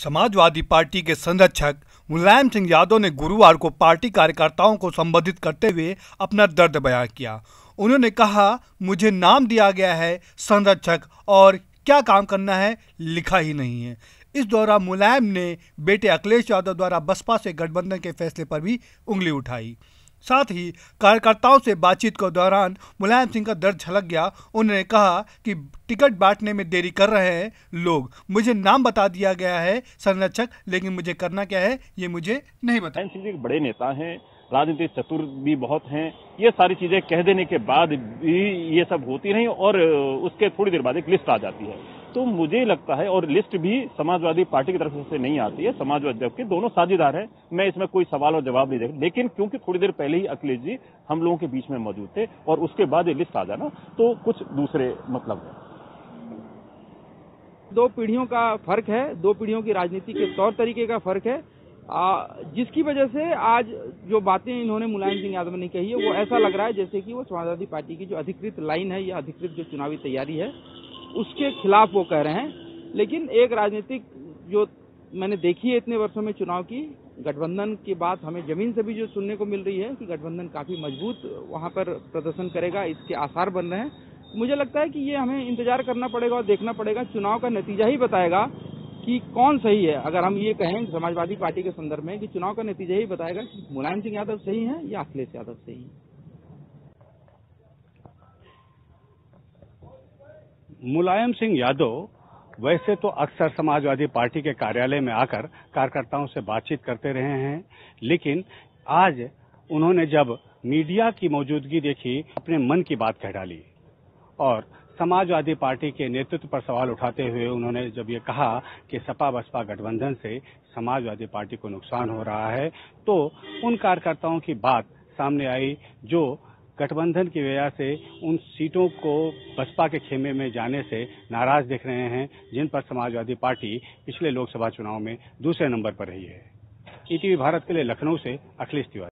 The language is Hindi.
समाजवादी पार्टी के संरक्षक मुलायम सिंह यादव ने गुरुवार को पार्टी कार्यकर्ताओं को संबोधित करते हुए अपना दर्द बयां किया। उन्होंने कहा, मुझे नाम दिया गया है संरक्षक और क्या काम करना है लिखा ही नहीं है। इस दौरान मुलायम ने बेटे अखिलेश यादव द्वारा बसपा से गठबंधन के फैसले पर भी उंगली उठाई। साथ ही कार्यकर्ताओं से बातचीत के दौरान मुलायम सिंह का दर्द झलक गया। उन्होंने कहा कि टिकट बांटने में देरी कर रहे हैं लोग, मुझे नाम बता दिया गया है संरक्षक, लेकिन मुझे करना क्या है ये मुझे नहीं बता। मुलायम सिंह एक बड़े नेता हैं, राजनीतिक चतुर भी बहुत हैं। ये सारी चीजें कह देने के बाद भी ये सब होती नहीं और उसके थोड़ी देर बाद एक लिस्ट आ जाती है। तो मुझे लगता है, और लिस्ट भी समाजवादी पार्टी की तरफ से नहीं आती है, समाजवादी के दोनों साझेदार हैं, मैं इसमें कोई सवाल और जवाब नहीं देगा। लेकिन क्योंकि थोड़ी देर पहले ही अखिलेश जी हम लोगों के बीच में मौजूद थे और उसके बाद ये लिस्ट आ जाना तो कुछ दूसरे मतलब है। दो पीढ़ियों का फर्क है, दो पीढ़ियों की राजनीति के तौर तरीके का फर्क है, जिसकी वजह से आज जो बातें इन्होंने मुलायम सिंह यादव ने कही है वो ऐसा लग रहा है जैसे कि वो समाजवादी पार्टी की जो अधिकृत लाइन है या अधिकृत जो चुनावी तैयारी है उसके खिलाफ वो कह रहे हैं। लेकिन एक राजनीतिक जो मैंने देखी है इतने वर्षों में चुनाव की, गठबंधन की बात हमें जमीन से भी जो सुनने को मिल रही है कि गठबंधन काफी मजबूत वहां पर प्रदर्शन करेगा, इसके आसार बन रहे हैं। मुझे लगता है कि ये हमें इंतजार करना पड़ेगा और देखना पड़ेगा, चुनाव का नतीजा ही बताएगा कि कौन सही है। अगर हम ये कहें समाजवादी पार्टी के संदर्भ में कि चुनाव का नतीजा ही बताएगा कि मुलायम सिंह यादव सही है या अखिलेश यादव सही है। मुलायम सिंह यादव वैसे तो अक्सर समाजवादी पार्टी के कार्यालय में आकर कार्यकर्ताओं से बातचीत करते रहे हैं, लेकिन आज उन्होंने जब मीडिया की मौजूदगी देखी अपने मन की बात कह डाली और समाजवादी पार्टी के नेतृत्व पर सवाल उठाते हुए उन्होंने जब ये कहा कि सपा बसपा गठबंधन से समाजवादी पार्टी को नुकसान हो रहा है, तो उन कार्यकर्ताओं की बात सामने आई जो गठबंधन की वजह से उन सीटों को बसपा के खेमे में जाने से नाराज दिख रहे हैं, जिन पर समाजवादी पार्टी पिछले लोकसभा चुनाव में दूसरे नंबर पर रही है। ईटीवी भारत के लिए लखनऊ से अखिलेश तिवारी।